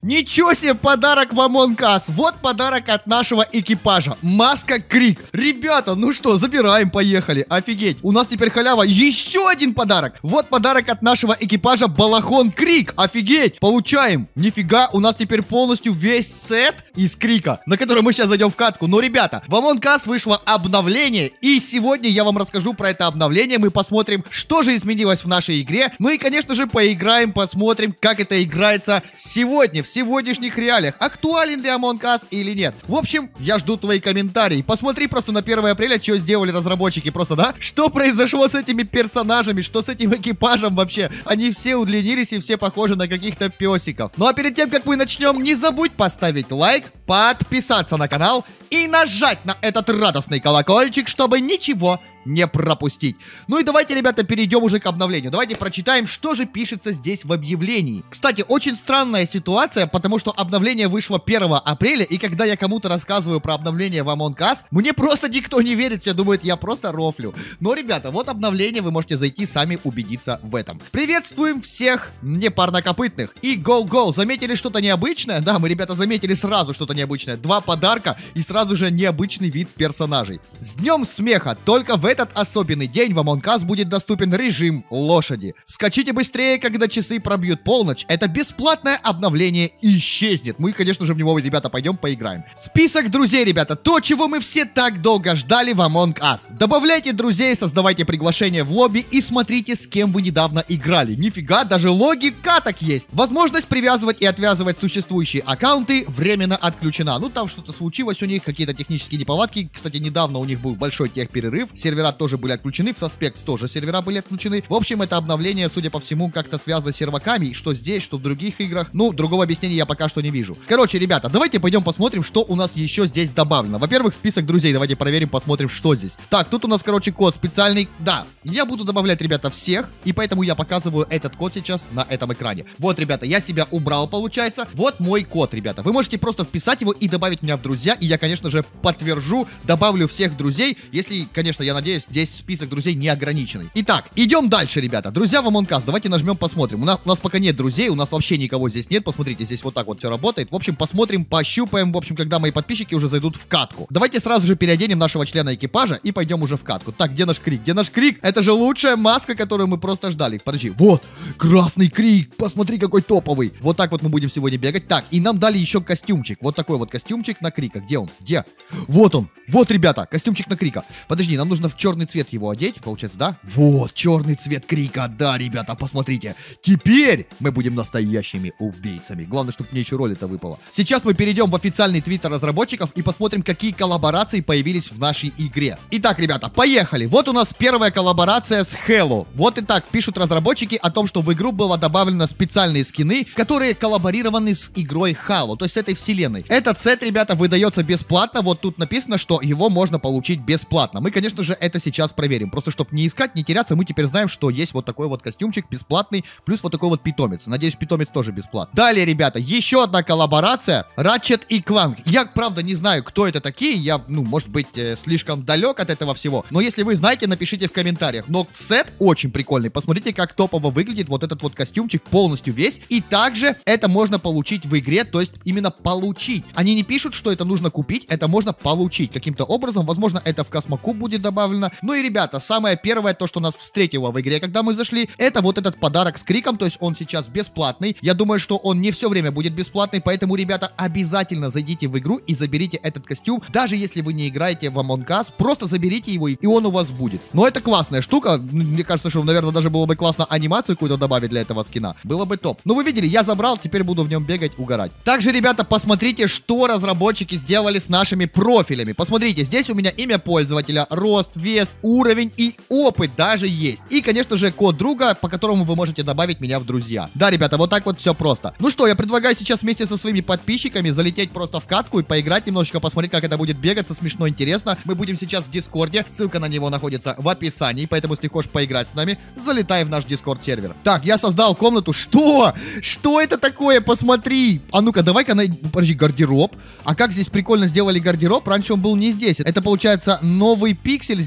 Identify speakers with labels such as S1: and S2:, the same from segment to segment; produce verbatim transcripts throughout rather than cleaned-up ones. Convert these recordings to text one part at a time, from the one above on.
S1: Ничего себе подарок в Among Us. Вот подарок от нашего экипажа. Маска Крик. Ребята, ну что, забираем, поехали. Офигеть. У нас теперь халява. Еще один подарок. Вот подарок от нашего экипажа Балахон Крик. Офигеть. Получаем. Нифига, у нас теперь полностью весь сет из Крика, на который мы сейчас зайдем в катку. Но, ребята, в Among Us вышло обновление. И сегодня я вам расскажу про это обновление. Мы посмотрим, что же изменилось в нашей игре. Ну и, конечно же, поиграем, посмотрим, как это играется сегодня, в сегодняшних реалиях. Актуален ли Among Us или нет? В общем, я жду твои комментарии. Посмотри просто на первое апреля, что сделали разработчики. Просто, да? Что произошло с этими персонажами? Что с этим экипажем вообще? Они все удлинились и все похожи на каких-то песиков. Ну а перед тем, как мы начнем, не забудь поставить лайк, подписаться на канал и нажать на этот радостный колокольчик, чтобы ничего не пропустить. Ну и давайте, ребята, перейдем уже к обновлению. Давайте прочитаем, что же пишется здесь в объявлении. Кстати, очень странная ситуация, потому что обновление вышло первого апреля, и когда я кому-то рассказываю про обновление в Among Us, мне просто никто не верит, все думают, я просто рофлю. Но, ребята, вот обновление, вы можете зайти сами убедиться в этом. Приветствуем всех непарнокопытных и гоу-гоу. Заметили что-то необычное? Да, мы, ребята, заметили сразу что-то необычное. Два подарка и сразу же необычный вид персонажей. С днем смеха! Только в этот особенный день в Among Us будет доступен режим лошади. Скачите быстрее, когда часы пробьют полночь. Это бесплатное обновление исчезнет. Мы, конечно же, в него, ребята, пойдем поиграем. Список друзей, ребята. То, чего мы все так долго ждали в Among Us. Добавляйте друзей, создавайте приглашение в лобби и смотрите, с кем вы недавно играли. Нифига, даже логи каток есть. Возможность привязывать и отвязывать существующие аккаунты временно отключена. Ну, там что-то случилось у них, какие-то технические неполадки. Кстати, недавно у них был большой техперерыв. Сервера тоже были отключены, в Suspects тоже сервера были отключены. В общем, это обновление, судя по всему, как-то связано с серваками, что здесь, что в других играх. Ну, другого объяснения я пока что не вижу. Короче, ребята, давайте пойдем посмотрим, что у нас еще здесь добавлено. Во-первых, список друзей, давайте проверим, посмотрим, что здесь. Так, тут у нас, короче, код специальный. Да, я буду добавлять, ребята, всех, и поэтому я показываю этот код сейчас на этом экране. Вот, ребята, я себя убрал, получается. Вот мой код, ребята. Вы можете просто вписать его и добавить меня в друзья, и я, конечно же, подтвержу, добавлю всех друзей, если, конечно, я надеюсь, здесь список друзей не ограниченный. Итак, идем дальше, ребята. Друзья в Among Us, давайте нажмем, посмотрим. У нас, у нас пока нет друзей, у нас вообще никого здесь нет. Посмотрите, здесь вот так вот все работает. В общем, посмотрим, пощупаем, в общем, когда мои подписчики уже зайдут в катку. Давайте сразу же переоденем нашего члена экипажа и пойдем уже в катку. Так, где наш Крик? Где наш Крик? Это же лучшая маска, которую мы просто ждали. Подожди, вот, красный Крик, посмотри, какой топовый. Вот так вот мы будем сегодня бегать. Так, и нам дали еще костюмчик. Вот такой вот костюмчик на Крика. Где он? Где? Вот он. Вот, ребята, костюмчик на Крика. Подожди, нам нужно в черный цвет его одеть, получается, да? Вот, черный цвет Крика, да, ребята, посмотрите. Теперь мы будем настоящими убийцами. Главное, чтобы мне еще роль это выпало. Сейчас мы перейдем в официальный твиттер разработчиков и посмотрим, какие коллаборации появились в нашей игре. Итак, ребята, поехали. Вот у нас первая коллаборация с Hello. Вот и так пишут разработчики о том, что в игру было добавлено специальные скины, которые коллаборированы с игрой Halo, то есть с этой вселенной. Этот сет, ребята, выдается бесплатно. Вот тут написано, что его можно получить бесплатно. Мы, конечно же, это сейчас проверим. Просто, чтобы не искать, не теряться, мы теперь знаем, что есть вот такой вот костюмчик бесплатный, плюс вот такой вот питомец. Надеюсь, питомец тоже бесплатный. Далее, ребята, еще одна коллаборация. Ratchet и Clank. Я, правда, не знаю, кто это такие. Я, ну, может быть, э, слишком далек от этого всего. Но если вы знаете, напишите в комментариях. Но сет очень прикольный. Посмотрите, как топово выглядит вот этот вот костюмчик полностью весь. И также это можно получить в игре, то есть именно получить. Они не пишут, что это нужно купить, это можно получить каким-то образом. Возможно, это в Космокуб будет добавлено. Ну и, ребята, самое первое, то, что нас встретило в игре, когда мы зашли, это вот этот подарок с Криком, то есть он сейчас бесплатный. Я думаю, что он не все время будет бесплатный, поэтому, ребята, обязательно зайдите в игру и заберите этот костюм. Даже если вы не играете в Among Us, просто заберите его, и он у вас будет. Но это классная штука. Мне кажется, что, наверное, даже было бы классно анимацию какую-то добавить для этого скина. Было бы топ. Ну, вы видели, я забрал, теперь буду в нем бегать, угорать. Также, ребята, посмотрите, что разработчики сделали с нашими профилями. Посмотрите, здесь у меня имя пользователя, рост, вес, уровень и опыт даже есть. И, конечно же, код друга, по которому вы можете добавить меня в друзья. Да, ребята, вот так вот все просто. Ну что, я предлагаю сейчас вместе со своими подписчиками залететь просто в катку и поиграть немножечко, посмотреть, как это будет бегаться, смешно, интересно. Мы будем сейчас в Дискорде, ссылка на него находится в описании, поэтому, если хочешь поиграть с нами, залетай в наш Дискорд сервер. Так, я создал комнату. Что? Что это такое? Посмотри. А ну-ка, давай-ка, на... подожди, гардероб. А как здесь прикольно сделали гардероб? Раньше он был не здесь. Это, получается, новый пиксель здесь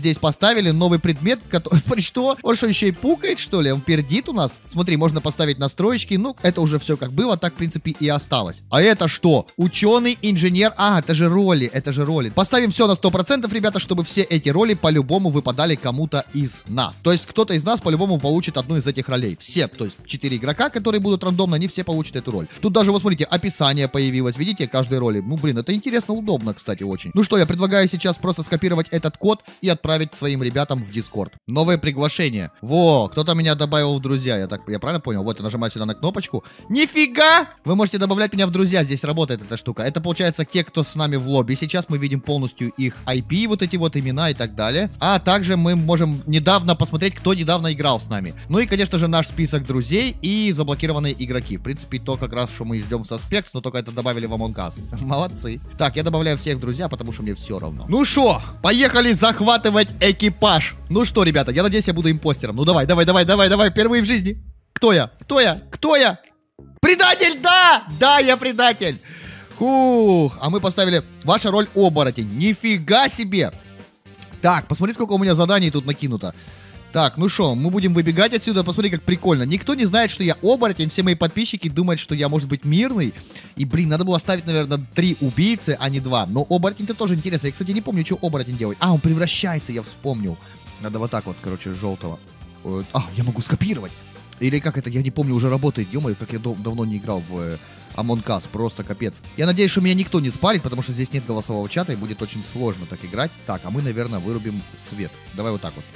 S1: здесь поставили новый предмет, который... Смотри, что? Он что, еще и пукает, что ли? Он пердит у нас? Смотри, можно поставить настроечки. Ну, это уже все как было, так, в принципе, и осталось. А это что? Ученый, инженер... А, это же роли, это же роли. Поставим все на сто процентов, ребята, чтобы все эти роли по-любому выпадали кому-то из нас. То есть, кто-то из нас по-любому получит одну из этих ролей. Все, то есть, четыре игрока, которые будут рандомно, они все получат эту роль. Тут даже, вот смотрите, описание появилось. Видите, каждой роли. Ну, блин, это интересно, удобно, кстати, очень. Ну что, я предлагаю сейчас просто скопировать этот код и отправить своим ребятам в Discord. Новое приглашение. Во, кто-то меня добавил в друзья. Я так, я правильно понял? Вот, я нажимаю сюда на кнопочку. Нифига! Вы можете добавлять меня в друзья. Здесь работает эта штука. Это, получается, те, кто с нами в лобби. Сейчас мы видим полностью их ай пи, вот эти вот имена и так далее. А также мы можем недавно посмотреть, кто недавно играл с нами. Ну и, конечно же, наш список друзей и заблокированные игроки. В принципе, то как раз, что мы ждем со Спекс, но только это добавили в Among Us. Молодцы. Так, я добавляю всех в друзья, потому что мне все равно. Ну что, поехали захватывать экипаж. Ну что, ребята, я надеюсь, я буду импостером. Ну давай, давай, давай, давай, давай, впервые в жизни. Кто я? Кто я? Кто я? Предатель, да! Да, я предатель. Хух, а мы поставили ваша роль оборотень. Нифига себе. Так, посмотри, сколько у меня заданий тут накинуто. Так, ну что, мы будем выбегать отсюда. Посмотри, как прикольно. Никто не знает, что я оборотень. Все мои подписчики думают, что я, может быть, мирный. И, блин, надо было ставить, наверное, три убийцы, а не два. Но оборотень-то тоже интересно. Я, кстати, не помню, что оборотень делает. А, он превращается, я вспомнил. Надо вот так вот, короче, желтого. А, я могу скопировать. Или как это, я не помню, уже работает. Ё-моё, как я дав давно не играл в э, Among Us. Просто капец. Я надеюсь, что меня никто не спалит, потому что здесь нет голосового чата, и будет очень сложно так играть. Так, а мы, наверное, вырубим свет. Давай вот так вот.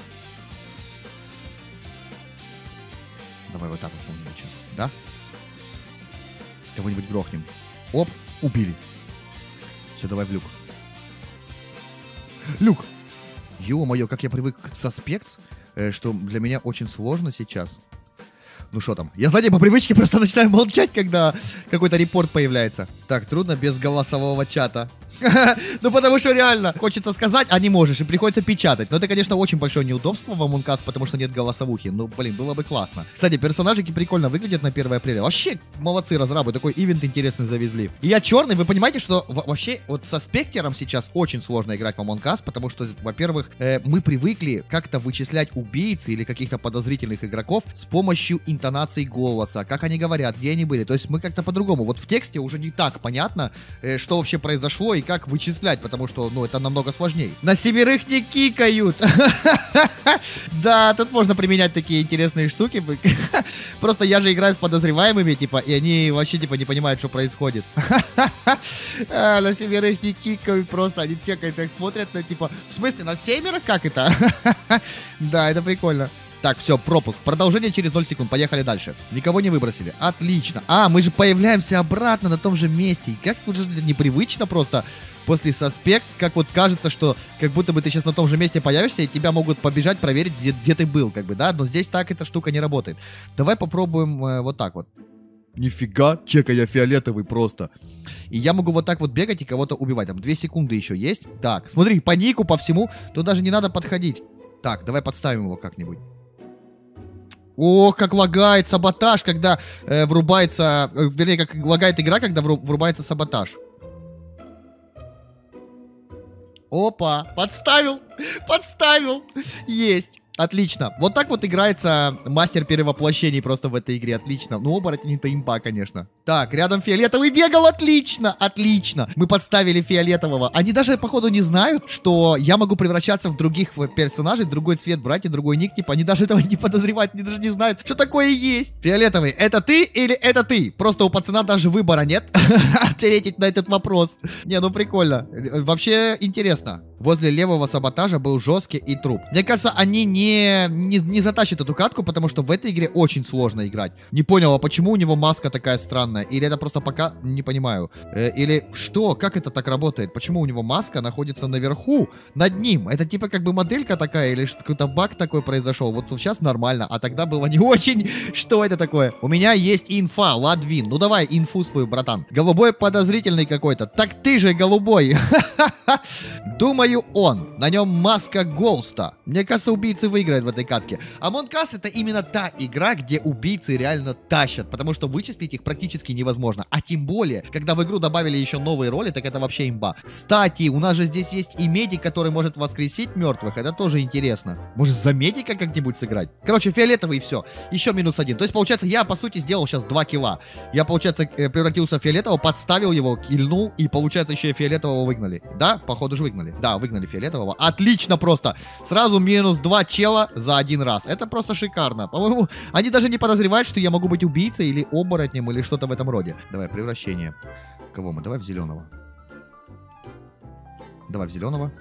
S1: Давай вот так вот кого-нибудь сейчас, да? Кого-нибудь грохнем. Оп, убили. Все, давай в люк. Люк! Ё-моё, как я привык к Suspects, э, что для меня очень сложно сейчас. Ну что там? Я, знаете, по привычке просто начинаю молчать, когда какой-то репорт появляется. Так, трудно без голосового чата. Ну, потому что реально хочется сказать, а не можешь, и приходится печатать. Но это, конечно, очень большое неудобство в Among Us, потому что нет голосовухи. Ну, блин, было бы классно. Кстати, персонажики прикольно выглядят на первое апреля. Вообще, молодцы разрабы, такой ивент интересный завезли. И я черный, вы понимаете, что вообще вот со Спектером сейчас очень сложно играть в Among Us, потому что, во-первых, э, мы привыкли как-то вычислять убийц или каких-то подозрительных игроков с помощью интонации голоса, как они говорят, где они были. То есть мы как-то по-другому. Вот в тексте уже не так понятно, э, что вообще произошло и как вычислять, потому что, ну, это намного сложнее. На семерых не кикают. Да, тут можно применять такие интересные штуки. Просто я же играю с подозреваемыми, типа, и они вообще, типа, не понимают, что происходит. На семерых не кикают просто. Они чекают, так смотрят, на, типа, в смысле, на семерых? Как это? Да, это прикольно. Так, все, пропуск. Продолжение через ноль секунд. Поехали дальше. Никого не выбросили. Отлично. А, мы же появляемся обратно на том же месте. И как уже непривычно просто после Suspects, как вот кажется, что как будто бы ты сейчас на том же месте появишься, и тебя могут побежать проверить, где, где ты был, как бы, да? Но здесь так эта штука не работает. Давай попробуем э, вот так вот. Нифига, чека, я фиолетовый просто. И я могу вот так вот бегать и кого-то убивать. Там две секунды еще есть. Так, смотри, по нику, по всему. Тут даже не надо подходить. Так, давай подставим его как-нибудь. Ох, как лагает саботаж, когда э, врубается... Э, вернее, как лагает игра, когда вру, врубается саботаж. Опа, подставил, подставил, есть. Отлично. Вот так вот играется мастер перевоплощений просто в этой игре. Отлично. Ну, оборотень-то имба, конечно. Так, рядом фиолетовый бегал. Отлично, отлично. Мы подставили фиолетового. Они даже, походу, не знают, что я могу превращаться в других персонажей, другой цвет брать и другой ник. Типа, они даже этого не подозревают, они даже не знают, что такое есть. Фиолетовый, это ты или это ты? Просто у пацана даже выбора нет ответить на этот вопрос. Не, ну прикольно. Вообще интересно. Возле левого саботажа был жесткий и труп. Мне кажется, они не, не, не затащат эту катку, потому что в этой игре очень сложно играть. Не понял, а почему у него маска такая странная? Или это просто пока... Не понимаю. Э, или что? Как это так работает? Почему у него маска находится наверху, над ним? Это типа как бы моделька такая, или какой-то баг такой произошел? Вот сейчас нормально, а тогда было не очень. Что это такое? У меня есть инфа, Ладвин. Ну давай инфу свою, братан. Голубой подозрительный какой-то. Так ты же голубой. Думаю, Думаю, он. На нем маска Гоуста. Мне кажется, убийцы выиграют в этой катке. Among Us это именно та игра, где убийцы реально тащат, потому что вычислить их практически невозможно. А тем более, когда в игру добавили еще новые роли, так это вообще имба. Кстати, у нас же здесь есть и медик, который может воскресить мертвых. Это тоже интересно. Может, за медика как-нибудь сыграть? Короче, фиолетовый и все. Еще минус один. То есть, получается, я, по сути, сделал сейчас два килла. Я, получается, превратился в фиолетового, подставил его, кильнул, и, получается, еще и фиолетового выгнали. Да? Походу же выгнали. Да, выгнали фиолетового. Отлично просто. Сразу минус два чела за один раз. Это просто шикарно. По-моему, они даже не подозревают, что я могу быть убийцей или оборотнем, или что-то в этом роде. Давай, превращение. Кого мы? Давай в зеленого. Давай в зеленого.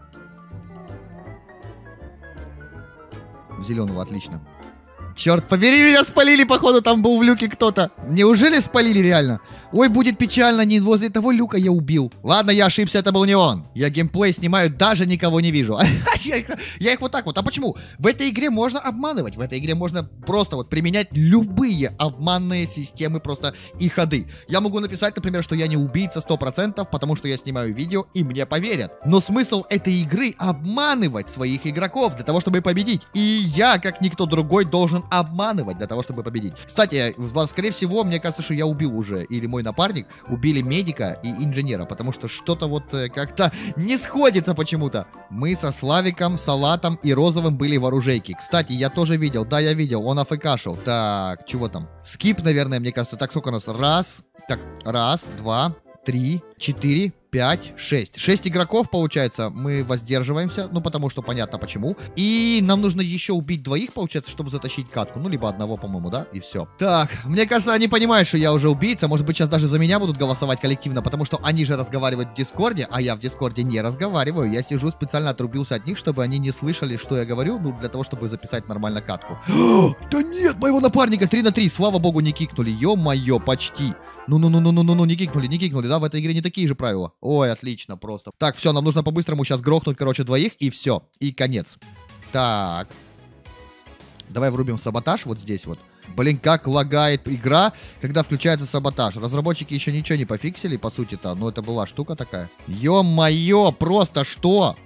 S1: В зеленого, отлично. Черт побери, меня спалили, походу, там был в люке кто-то. Неужели спалили реально? Ой, будет печально, не возле того люка я убил. Ладно, я ошибся, это был не он. Я геймплей снимаю, даже никого не вижу. я, их, я их вот так вот. А почему? В этой игре можно обманывать. В этой игре можно просто вот применять любые обманные системы, просто и ходы. Я могу написать, например, что я не убийца сто процентов, потому что я снимаю видео, и мне поверят. Но смысл этой игры обманывать своих игроков для того, чтобы победить. И я, как никто другой, должен обманывать для того, чтобы победить. Кстати, скорее всего, мне кажется, что я убил уже, или мой напарник, убили медика и инженера, потому что что-то вот э, как-то не сходится почему-то. Мы со Славиком, Салатом и Розовым были в оружейке. Кстати, я тоже видел, да, я видел, он афкашил. Так, чего там? Скип, наверное, мне кажется. Так, сколько у нас? Раз, так, раз, два, три, четыре, пять, шесть. Шесть игроков, получается, мы воздерживаемся, ну, потому что понятно почему. И нам нужно еще убить двоих, получается, чтобы затащить катку. Ну, либо одного, по-моему, да, и все. Так, мне кажется, они понимают, что я уже убийца. Может быть, сейчас даже за меня будут голосовать коллективно, потому что они же разговаривают в Дискорде, а я в Дискорде не разговариваю. Я сижу, специально отрубился от них, чтобы они не слышали, что я говорю, ну, для того, чтобы записать нормально катку. Да нет, моего напарника три на три, слава богу, не кикнули. Ё-моё, почти. Ну-ну-ну-ну-ну-ну, не кикнули, не кикнули, да, в этой игре не такие же правила. Ой, отлично, просто. Так, все, нам нужно по-быстрому сейчас грохнуть, короче, двоих, и все, и конец. Так. Давай врубим саботаж вот здесь вот. Блин, как лагает игра, когда включается саботаж. Разработчики еще ничего не пофиксили, по сути-то, но это была штука такая. Ё-моё, просто что?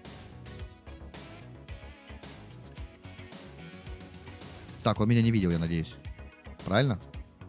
S1: Так, он меня не видел, я надеюсь. Правильно?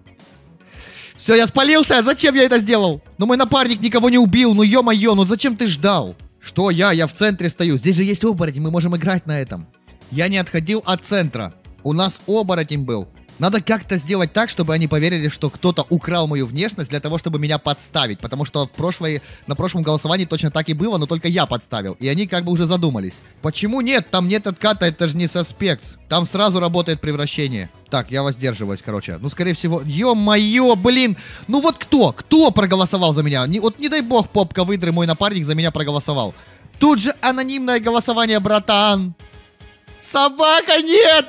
S1: Все, я спалился, зачем я это сделал? Ну мой напарник никого не убил, ну ё-моё, ну зачем ты ждал? Что я? Я в центре стою, здесь же есть оборотень, мы можем играть на этом. Я не отходил от центра, у нас оборотень был. Надо как-то сделать так, чтобы они поверили, что кто-то украл мою внешность для того, чтобы меня подставить. Потому что в прошлой, на прошлом голосовании точно так и было, но только я подставил. И они как бы уже задумались. Почему нет? Там нет отката, это же не Suspects. Там сразу работает превращение. Так, я воздерживаюсь, короче. Ну, скорее всего... Ё-моё, блин! Ну вот кто? Кто проголосовал за меня? Не, вот не дай бог, попка выдры, мой напарник за меня проголосовал. Тут же анонимное голосование, братан. Собака, нет!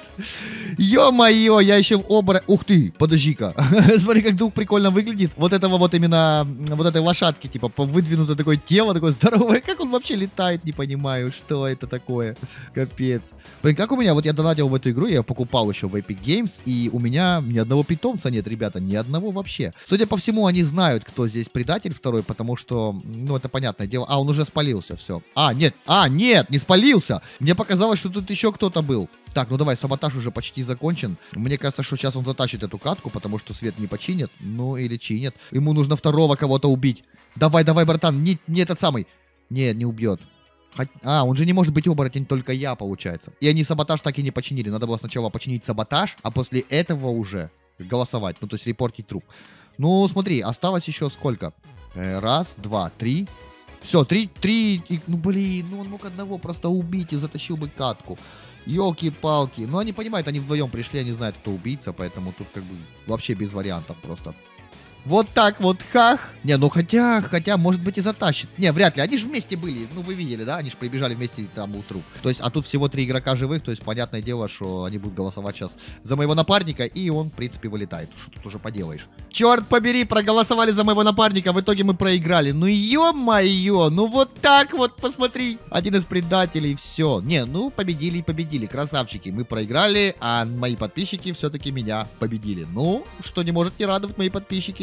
S1: Ё-моё, я еще в оборот... Ух ты, подожди-ка. Смотри, как дух прикольно выглядит. Вот этого вот именно, вот этой лошадки, типа, выдвинуто такое тело, такое здоровое. Как он вообще летает, не понимаю, что это такое. Капец. Блин, как у меня, вот я донатил в эту игру, я покупал еще в Epic Games, и у меня ни одного питомца нет, ребята, ни одного вообще. Судя по всему, они знают, кто здесь предатель второй, потому что, ну, это понятное дело. А, он уже спалился, все. А, нет, а, нет, не спалился. Мне показалось, что тут еще кто-то был. Так, ну давай, саботаж уже почти закончен. Мне кажется, что сейчас он затащит эту катку, потому что свет не починит. Ну, или чинит. Ему нужно второго кого-то убить. Давай, давай, братан, не, не этот самый. Нет, не убьет. Хоть... А, он же не может быть оборотень, только я, получается. И они саботаж так и не починили. Надо было сначала починить саботаж, а после этого уже голосовать. Ну, то есть репортить труп. Ну, смотри, осталось еще сколько? Раз, два, три... Все, три, три, и, ну блин, ну он мог одного просто убить и затащил бы катку. Ёлки-палки. Ну они понимают, они вдвоем пришли, они знают, кто убийца, поэтому тут как бы вообще без вариантов просто. Вот так вот, хах. Не, ну хотя, хотя, может быть и затащит. Не, вряд ли, они же вместе были, ну вы видели, да, они же прибежали вместе там утру. То есть, а тут всего три игрока живых, то есть, понятное дело, что они будут голосовать сейчас за моего напарника, и он, в принципе, вылетает. Что тут уже поделаешь? Черт побери, проголосовали за моего напарника, в итоге мы проиграли. Ну ё-моё, ну вот так вот, посмотри. Один из предателей, все. Не, ну победили и победили, красавчики. Мы проиграли, а мои подписчики все-таки меня победили. Ну, что не может не радовать мои подписчики.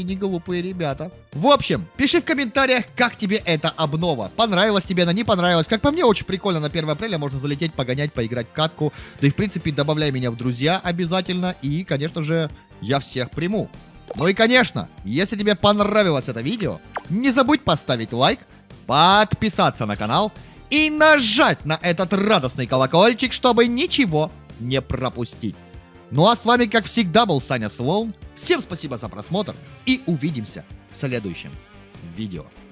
S1: не глупые ребята. В общем, пиши в комментариях, как тебе эта обнова. Понравилась тебе она, не понравилась. Как по мне, очень прикольно. На первое апреля можно залететь, погонять, поиграть в катку. Да и, в принципе, добавляй меня в друзья обязательно. И, конечно же, я всех приму. Ну и, конечно, если тебе понравилось это видео, не забудь поставить лайк, подписаться на канал и нажать на этот радостный колокольчик, чтобы ничего не пропустить. Ну а с вами, как всегда, был Саня Слоун. Всем спасибо за просмотр и увидимся в следующем видео.